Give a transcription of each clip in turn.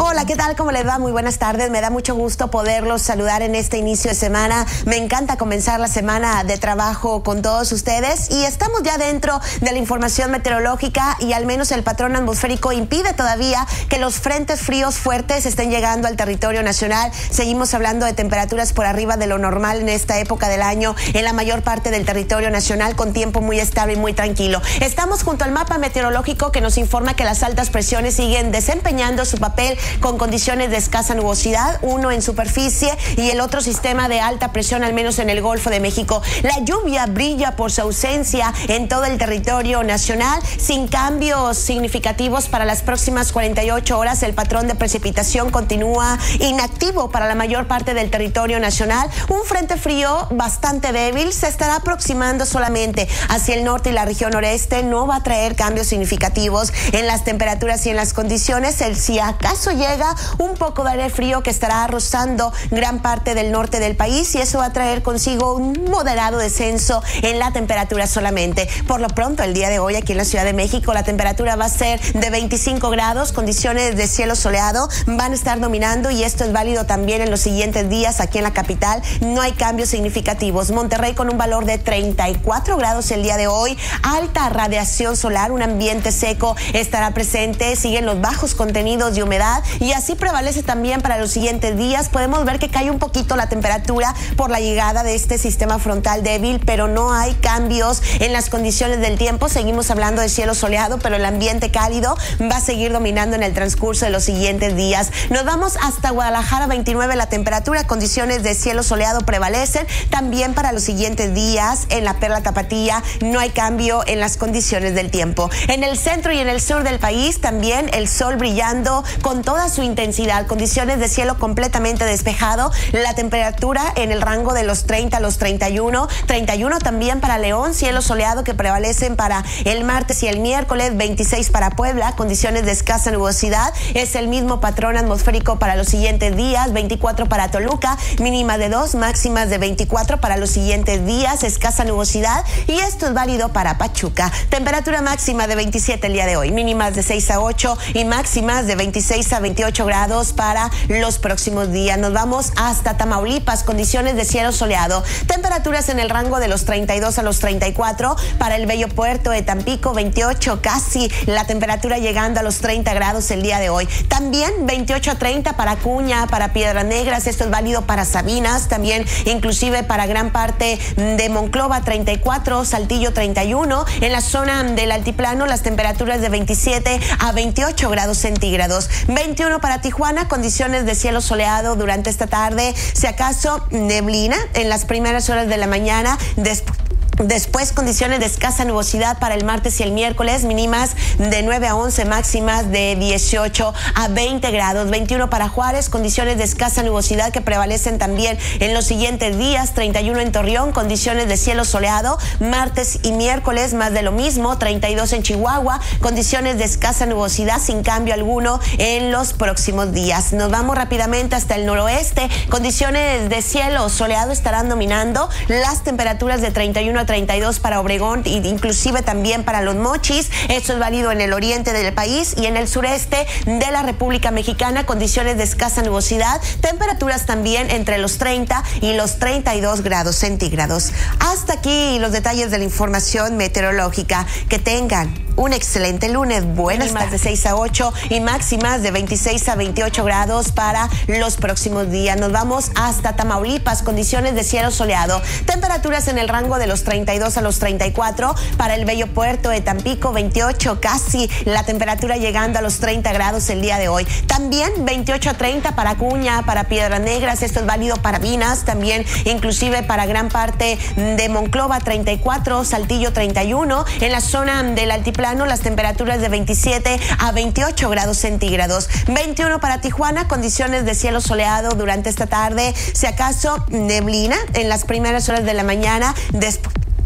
Hola, ¿qué tal? ¿Cómo les va? Muy buenas tardes. Me da mucho gusto poderlos saludar en este inicio de semana. Me encanta comenzar la semana de trabajo con todos ustedes y estamos ya dentro de la información meteorológica y al menos el patrón atmosférico impide todavía que los frentes fríos fuertes estén llegando al territorio nacional. Seguimos hablando de temperaturas por arriba de lo normal en esta época del año en la mayor parte del territorio nacional con tiempo muy estable y muy tranquilo. Estamos junto al mapa meteorológico que nos informa que las altas presiones siguen desempeñando su papel con condiciones de escasa nubosidad, uno en superficie y el otro sistema de alta presión, al menos en el Golfo de México. La lluvia brilla por su ausencia en todo el territorio nacional, sin cambios significativos para las próximas 48 horas. El patrón de precipitación continúa inactivo para la mayor parte del territorio nacional. Un frente frío bastante débil se estará aproximando solamente hacia el norte y la región noreste. No va a traer cambios significativos en las temperaturas y en las condiciones. Si acaso llega un poco de aire frío que estará rozando gran parte del norte del país y eso va a traer consigo un moderado descenso en la temperatura solamente. Por lo pronto, el día de hoy aquí en la Ciudad de México la temperatura va a ser de 25 grados, condiciones de cielo soleado van a estar dominando y esto es válido también en los siguientes días aquí en la capital. No hay cambios significativos. Monterrey con un valor de 34 grados el día de hoy, alta radiación solar, un ambiente seco estará presente, siguen los bajos contenidos de humedad y así prevalece también para los siguientes días. Podemos ver que cae un poquito la temperatura por la llegada de este sistema frontal débil, pero no hay cambios en las condiciones del tiempo. Seguimos hablando de cielo soleado, pero el ambiente cálido va a seguir dominando en el transcurso de los siguientes días. Nos vamos hasta Guadalajara, 29 la temperatura, condiciones de cielo soleado prevalecen también para los siguientes días. En la Perla Tapatía no hay cambio en las condiciones del tiempo. En el centro y en el sur del país también el sol brillando con toda su intensidad, condiciones de cielo completamente despejado, la temperatura en el rango de los 30 a los 31 también para León, cielo soleado que prevalecen para el martes y el miércoles, 26 para Puebla, condiciones de escasa nubosidad, es el mismo patrón atmosférico para los siguientes días, 24 para Toluca, mínima de 2, máximas de 24 para los siguientes días, escasa nubosidad y esto es válido para Pachuca, temperatura máxima de 27 el día de hoy, mínimas de 6 a 8 y máximas de 26 a 28 grados para los próximos días. Nos vamos hasta Tamaulipas, condiciones de cielo soleado, temperaturas en el rango de los 32 a los 34 para el bello puerto de Tampico, 28 casi la temperatura llegando a los 30 grados el día de hoy. También 28 a 30 para Acuña, para Piedras Negras, esto es válido para Sabinas, también inclusive para gran parte de Monclova, 34, Saltillo 31, en la zona del altiplano las temperaturas de 27 a 28 grados centígrados, 21 para Tijuana, condiciones de cielo soleado durante esta tarde, si acaso neblina en las primeras horas de la mañana, Después condiciones de escasa nubosidad para el martes y el miércoles, mínimas de 9 a 11, máximas de 18 a 20 grados, 21 para Juárez, condiciones de escasa nubosidad que prevalecen también en los siguientes días, 31 en Torreón, condiciones de cielo soleado, martes y miércoles más de lo mismo, 32 en Chihuahua, condiciones de escasa nubosidad sin cambio alguno en los próximos días. Nos vamos rápidamente hasta el noroeste, condiciones de cielo soleado estarán dominando, las temperaturas de 31 a 32 para Obregón e inclusive también para Los Mochis. Esto es válido en el oriente del país y en el sureste de la República Mexicana, condiciones de escasa nubosidad, temperaturas también entre los 30 y los 32 grados centígrados. Hasta aquí los detalles de la información meteorológica. Que tengan un excelente lunes. Buenas tardes de 6 a 8 y máximas de 26 a 28 grados para los próximos días. Nos vamos hasta Tamaulipas, condiciones de cielo soleado, temperaturas en el rango de los 32 a los 34 para el bello puerto de Tampico, 28 casi la temperatura llegando a los 30 grados el día de hoy. También 28 a 30 para Acuña, para Piedras Negras, esto es válido para Minas, también inclusive para gran parte de Monclova, 34, Saltillo 31, en la zona del altiplano las temperaturas de 27 a 28 grados centígrados, 21 para Tijuana, condiciones de cielo soleado durante esta tarde, si acaso neblina en las primeras horas de la mañana,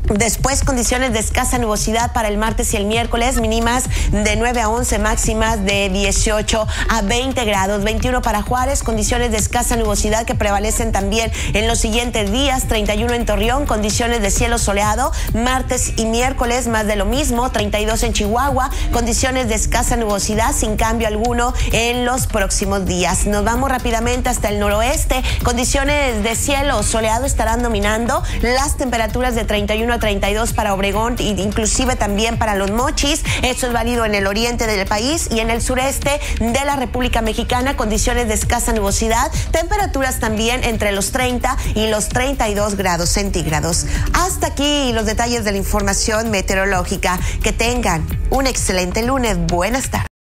Después, condiciones de escasa nubosidad para el martes y el miércoles, mínimas de 9 a 11, máximas de 18 a 20 grados. 21 para Juárez, condiciones de escasa nubosidad que prevalecen también en los siguientes días. 31 en Torreón, condiciones de cielo soleado. Martes y miércoles, más de lo mismo. 32 en Chihuahua, condiciones de escasa nubosidad sin cambio alguno en los próximos días. Nos vamos rápidamente hasta el noroeste. Condiciones de cielo soleado estarán dominando. Las temperaturas de 31 a 32 para Obregón e inclusive también para Los Mochis. Esto es válido en el oriente del país y en el sureste de la República Mexicana, condiciones de escasa nubosidad, temperaturas también entre los 30 y los 32 grados centígrados. Hasta aquí los detalles de la información meteorológica. Que tengan un excelente lunes. Buenas tardes.